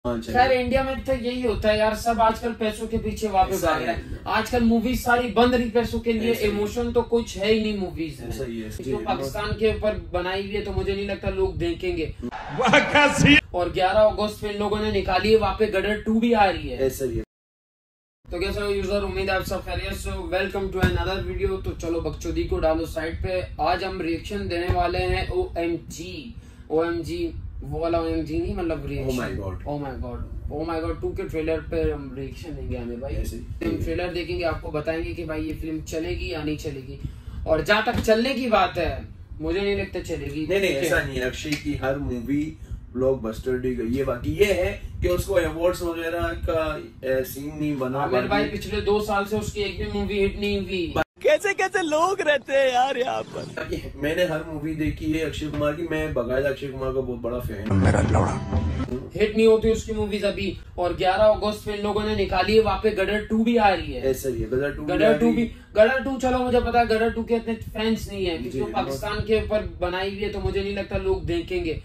खैर इंडिया में तो यही होता है यार, सब आजकल पैसों के पीछे वापस भाग रहे हैं। आजकल मूवीज सारी बंद रही पैसों के लिए, इमोशन तो कुछ है ही नहीं मूवीज में। जो पाकिस्तान के ऊपर बनाई हुई है तो मुझे नहीं लगता लोग देखेंगे। और 11 अगस्त में इन लोगों ने निकाली है, वहाँ पे गदर 2 भी आ रही है। तो कैसे हो यूजर, उम्मीद है आप सब खैरियत से हो। Welcome to another video. तो चलो बकचोदी को डालो साइड पे। आज हम रिएक्शन देने वाले हैं OMG वो वाला OMG नहीं, मतलब रिएक्शन ओ माय गॉड 2 के ट्रेलर पे हम रिएक्शन देंगे। हमें भाई हम ट्रेलर देखेंगे, आपको बताएंगे कि भाई ये फिल्म चलेगी या नहीं चलेगी। और जहाँ तक चलने की बात है, मुझे नहीं लगता चलेगी। नहीं ऐसा नहीं है। अक्षय की हर मूवी ब्लॉकबस्टर दी गई है। बाकी ये है कि उसको अवार्ड्स वगैरह का सीन नहीं बना। मेरे भाई पिछले 2 साल से उसकी एक भी मूवी हिट नहीं हुई। कैसे लोग रहते हैं यार यहाँ पर। मैंने हर मूवी देखी है अक्षय कुमार की। मैं बकायदा अक्षय कुमार का बहुत बड़ा फैन हूँ। मेरा लौड़ा हिट नहीं होती उसकी मूवीज अभी। और 11 अगस्त में इन लोगों ने निकाली है, वहाँ पे गदर 2 भी आ रही है। ऐसा ही है, गदर 2 चलो मुझे पता है गदर 2 के इतने फैंस नहीं है, क्योंकि वो पाकिस्तान के ऊपर बनाई हुई है तो मुझे नहीं लगता लोग देखेंगे।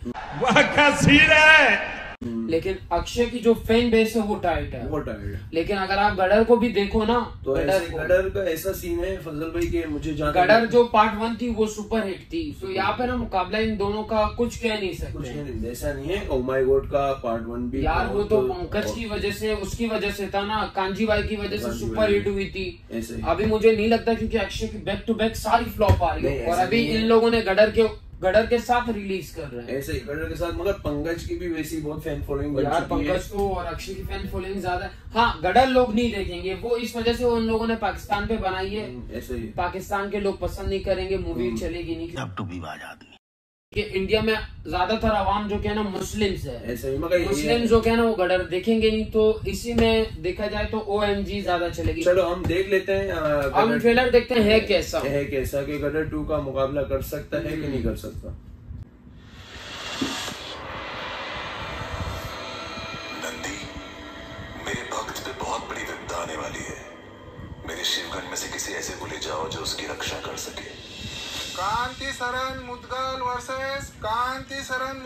लेकिन अक्षय की जो फैन बेस है वो टाइट है। लेकिन अगर आप गदर को भी देखो ना, तो गदर का ऐसा सीन है फजल भाई के मुझे गदर जो पार्ट 1 थी वो सुपर हिट थी। तो यहाँ पे ना मुकाबला इन दोनों का कुछ कह नहीं सकते। ऐसा नहीं है। ओ माय गॉड का पार्ट 1 भी यार वो तो पंकज की वजह से, उसकी वजह से था ना, कांजी भाई की वजह से सुपर हिट हुई थी। अभी मुझे नहीं लगता, क्योंकि अक्षय की बैक टू बैक सारी फ्लॉप आ रही है। और अभी इन लोगों ने गदर के साथ रिलीज कर रहे हैं। ऐसे ही गदर के साथ, मगर पंकज की भी वैसी बहुत फैन फॉलोइंग यार पंकज को और अक्षय की फैन फॉलोइंग ज्यादा है। हाँ गदर लोग नहीं देखेंगे, वो इस वजह से उन लोगों ने पाकिस्तान पे बनाई है। ऐसे ही पाकिस्तान के लोग पसंद नहीं करेंगे, मूवी चलेगी नहीं। अब तो विवाद आदमी कि इंडिया में ज्यादातर आवाम जो क्या ना मुस्लिम्स है, ऐसे ही मगर मुस्लिम जो क्या ना वो गदर देखेंगे नहीं। तो इसी में देखा जाए तो OMG ज्यादा चलेगी। चलो हम देख लेते हैं। हम ट्रेलर देखते हैं है कैसा कि गदर 2 का मुकाबला कर सकता है कि नहीं कर सकता। नंदी, मेरे भक्त पे बहुत बड़ी विपदा आने वाली है। मेरे शिवगण में से किसी ऐसे को ले जाओ जो उसकी रक्षा कर सके। कांति शरण मुदगल वर्सेस कांति शरण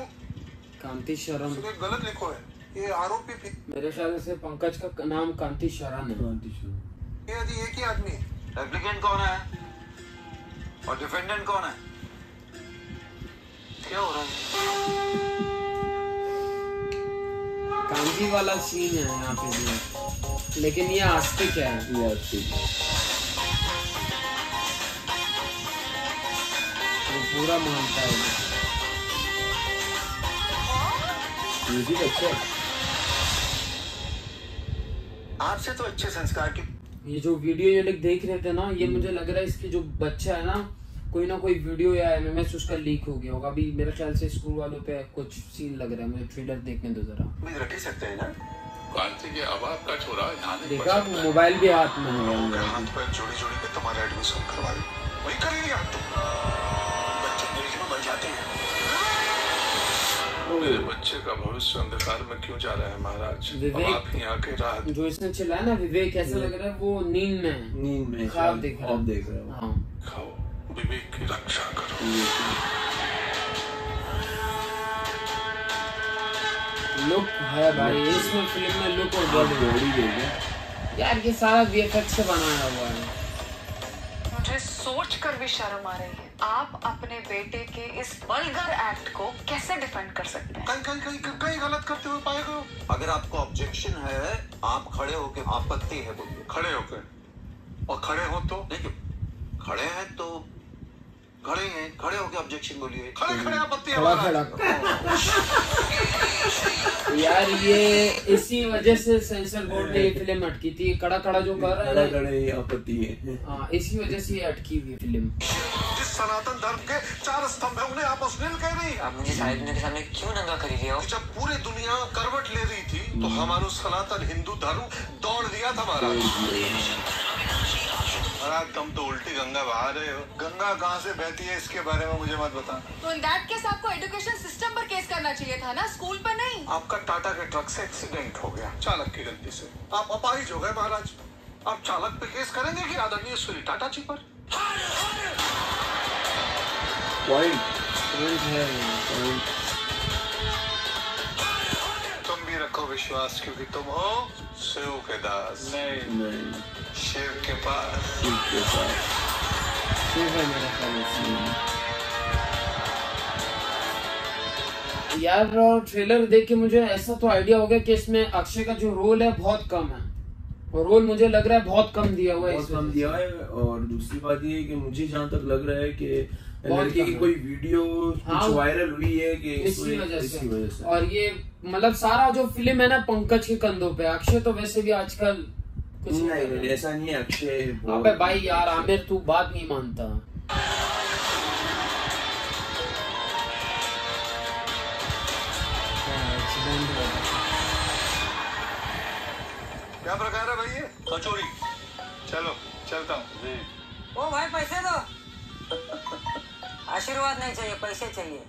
गलत लिखो है। ये आरोपी मेरे ख्याल से पंकज का नाम कांति शरण है। ये एक ही आदमी है। एप्लीकेंट कौन है और डिफेंडेंट कौन है? क्या हो रहा है? कांजी वाला सीन है यहाँ पे भी, लेकिन ये आस्तिक है। पूरा मानता है। म्यूजिक अच्छा है। आपसे तो अच्छे संस्कार की। ये जो वीडियो ये लोग देख रहे थे ना, ये मुझे लग रहा है इसकी जो बच्चा है ना कोई वीडियो या MMS उसका लीक हो गया होगा। अभी मेरे ख्याल से स्कूल वालों पे कुछ सीन लग रहा है। मुझे ट्रेलर देखने दो जरा। उम्मीद रख ही सकते हैं ना। कांति के अब आपका छोरा यहाँ देखा, मोबाइल भी हाथ में है। हाथ पर जोड़ी के तुम्हारा एडमिशन करवा दो। वही करेंगे आप तो। मेरे बच्चे का भविष्य अंधकार में क्यों जा रहा है महाराज? आप ही आके राह। जो इसने चिल्लाया ना विवेक, कैसा लग रहा है वो नींद में ख्वाब देख रहा है। हाँ खाओ, विवेक की रक्षा करो। लुक है भाई इसमें, फिल्म में लुक और बॉडी देगा यार। ये सारा VFX से बनाया हुआ है। मुझे सोचकर भी शर्म आ रही है। आप अपने बेटे के इस वल्गर एक्ट को कैसे डिफेंड कर सकते हैं? कहीं गलत करते हुए पाए गए। अगर आपको ऑब्जेक्शन है, आप खड़े होके आपत्ति है बोलिए। खड़े होकर, और खड़े हो तो देखिए, खड़े हैं तो खड़े होके ऑब्जेक्शन बोलिए। खड़े आपत्ति यार ये इसी वजह से सेंसर बोर्ड ने ये फिल्म अटकी थी। कड़ा जो कर रहा है आपत्ति है। हाँ इसी वजह से ये अटकी हुई फिल्म। जिस सनातन धर्म के 4 स्तंभ है उन्हें आपस में कह रही। आप मुझे साहिब के सामने क्यों नंगा खड़ी रही हो? जब पूरी दुनिया करवट ले रही थी तो हमारा सनातन हिंदू धर्म दौड़ दिया था महाराज। तुम तो उल्टी गंगा बहा रहे हो। गंगा कहाँ से बहती है इसके बारे में मुझे मत बता। तो इन दैट केस आपको एजुकेशन सिस्टम पर केस करना चाहिए था ना, स्कूल पर नहीं। आपका टाटा के ट्रक से एक्सीडेंट हो गया चालक की गलती से। आप अपाहिज हो गए महाराज। आप चालक पे केस करेंगे कि आदरणीय श्री टाटा जी पर? तुम भी रखो विश्वास, क्योंकि तुम हो शिव के दास। नहीं शिव के पास। शिव है मेरा पास। यार ट्रेलर देख के मुझे ऐसा तो आइडिया हो गया कि इसमें अक्षय का जो रोल है बहुत कम है, और रोल मुझे लग रहा है बहुत कम दिया हुआ है, बहुत कम दिया है। और दूसरी बात ये है कि मुझे जहाँ तक लग रहा है कि लड़के की कोई वीडियो कुछ वायरल हुई है कि इसी वजह से। और ये मतलब सारा जो फिल्म है ना पंकज के कंधों पे। अक्षय तो वैसे भी आजकल कुछ नहीं, ऐसा नहीं है। अक्षय अबे भाई यार आमिर तू बात नहीं मानता। क्या प्रकार है भाई ये? कचौड़ी। चलो चलता हूँ। ओ भाई पैसे दो। आशीर्वाद नहीं चाहिए, पैसे चाहिए।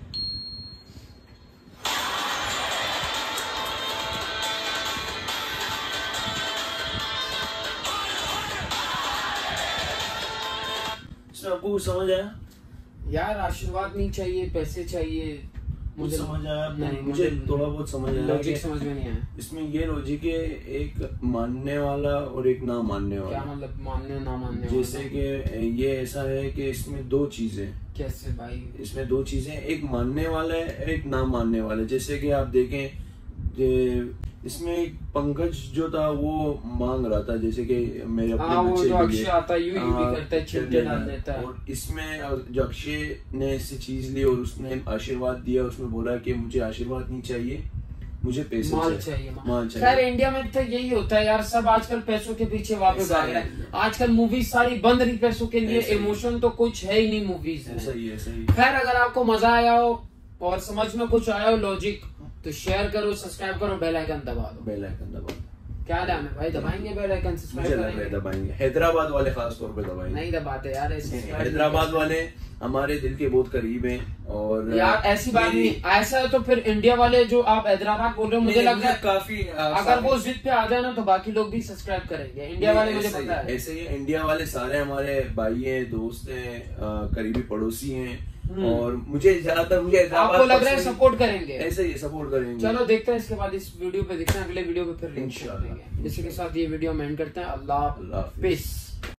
आपको समझ आया? यार आशीर्वाद नहीं चाहिए, पैसे चाहिए। मुझे समझ आया? नहीं, मुझे थोड़ा बहुत समझ आया। लॉजिक समझ में नहीं आया इसमें। ये लॉजिक है, एक मानने वाला और एक ना मानने वाला। क्या मतलब मानने ना मानने? जैसे कि ये ऐसा है कि इसमें दो चीजें। कैसे भाई? इसमें दो चीजें, एक मानने वाला है, एक ना मानने वाला है। जैसे कि आप देखें इसमें पंकज जो था वो मांग रहा था, जैसे कि मेरे अपने बच्चे जो अक्षय आता है यूं भी करता है, छिलके डाल देता है। और इसमें जो अक्षय ने ऐसी चीज ली और उसने आशीर्वाद दिया, उसमें बोला कि मुझे आशीर्वाद नहीं चाहिए, मुझे पैसे माल चाहिए। खैर इंडिया में तो यही होता है यार, सब आजकल पैसों के पीछे वापस भाग रहे हैं। आजकल मूवीज सारी बंद रही पैसों के लिए, इमोशन तो कुछ है ही नहीं मूवीज में। सही है, सही। खैर अगर आपको मजा आया हो और समझ में कुछ आया हो लॉजिक, तो शेयर करो, सब्सक्राइब करो, बेल आइकन दबा दो। बेल आइकन दबा दो। क्या नाम है भाई? दबाएंगे बेल आइकन, सब्सक्राइब दबाएंगे। हैदराबाद वाले खास तौर पे दबाएंगे। नहीं दबाते यार, हैदराबाद वाले हमारे दिल के बहुत करीब हैं। और यार ऐसी बात नहीं, ऐसा है तो फिर इंडिया वाले जो आप हैदराबाद बोल रहे हो, मुझे लग रहा है काफी अगर वो जिद पे आ जाए ना तो बाकी लोग भी सब्सक्राइब करेंगे। इंडिया वाले मुझे पता है ऐसे ही। इंडिया वाले सारे हमारे भाई हैं, दोस्त हैं, करीबी पड़ोसी हैं। और मुझे ज्यादातर आपको लग रहा है सपोर्ट करेंगे, ऐसे ही सपोर्ट करेंगे। चलो देखते हैं इसके बाद इस वीडियो पे, देखते हैं अगले वीडियो पे फिर लिंक शेयर करेंगे। इसी के साथ ये वीडियो हम एंड करते हैं। अल्लाह हाफिज़।